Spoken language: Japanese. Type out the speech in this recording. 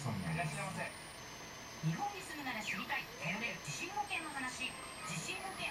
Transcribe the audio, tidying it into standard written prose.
そうみたいです。 日本に住むなら知りたい頼れる地震模型の話。地震模型